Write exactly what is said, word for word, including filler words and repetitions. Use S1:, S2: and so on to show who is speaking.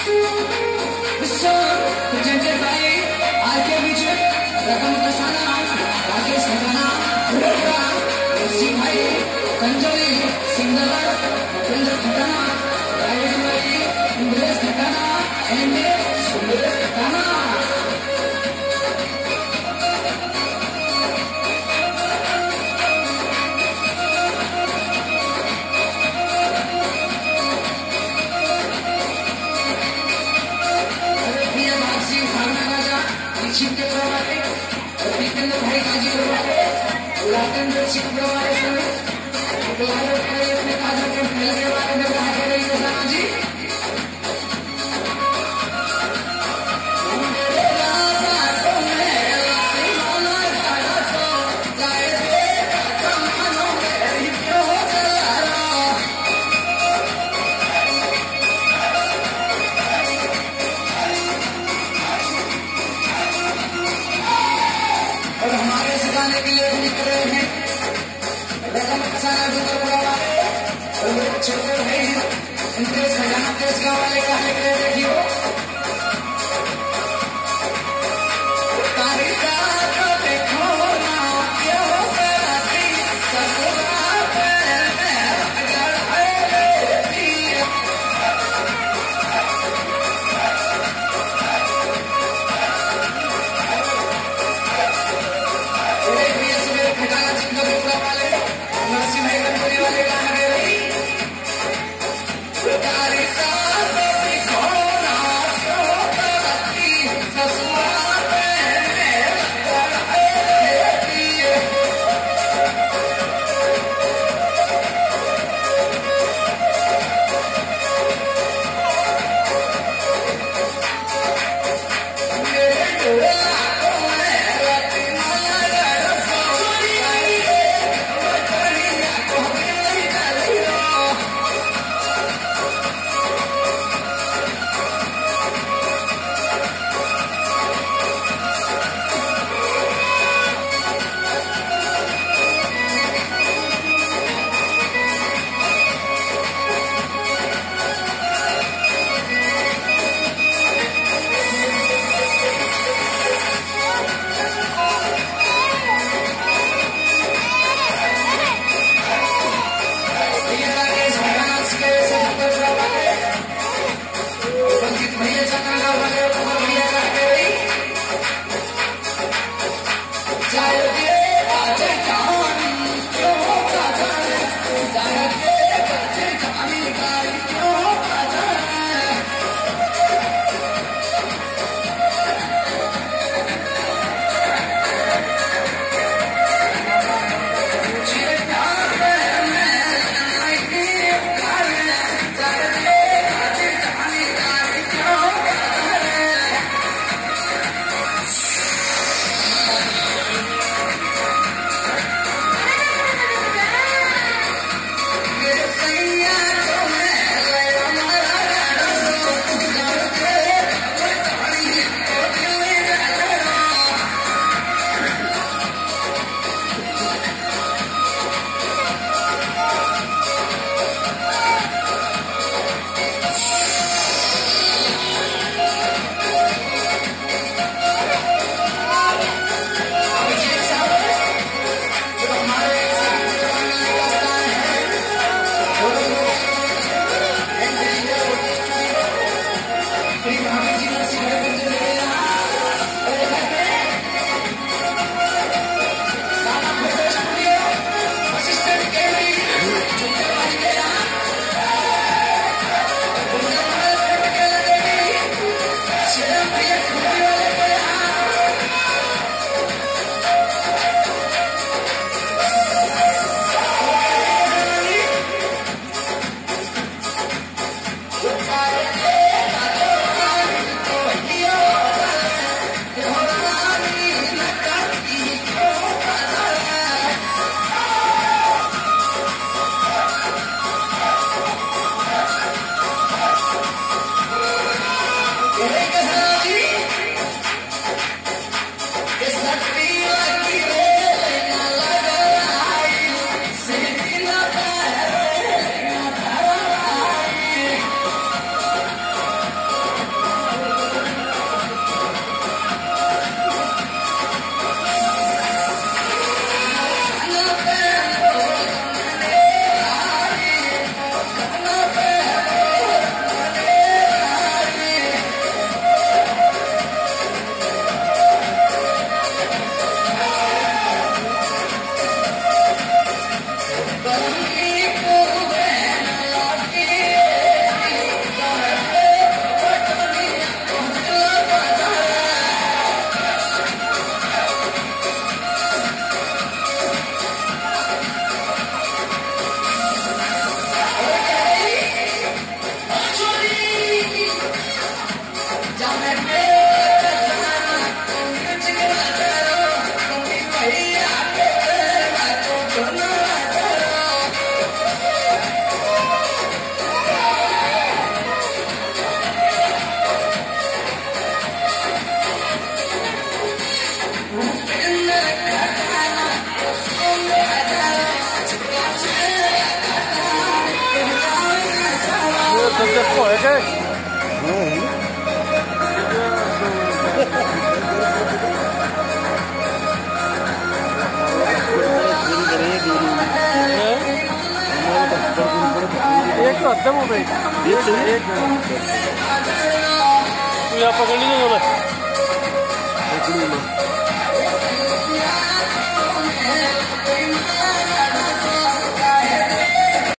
S1: Presented by आर के विजय, रकम कसाना, राकेश खटाना, ऋषि भाई, कंजोली, सिंगलर, भूपेंद्र खटाना, राइडिंग भाई, इंद्रेश खटाना, एंड सुंदर खटाना। शिव के प्रवाहे, दीपेंद्र भाई काजी प्रवाहे, राजेंद्र सिंह प्रवाहे समेत गुलाब भाई अपने काजों के फैल के बारे में कहा के रही कसाना जी। गाने के लिए लिख रहे हैं रकम कसाना दूसरा बड़ा वाले और लोग छोटे भाई इनके खजाना देश का वाले का लिख रहे देखियो तारीखा तो देखो ना ये हो गई ससुरा पे अगर है दिया खटाना जिनको दूसरा वाले नरसिंह भाई गणपति वाले गाना गे रही तारीखा तो देखो
S2: एकदम हो गई। तू यहाँ पकड़ लीजिए बोला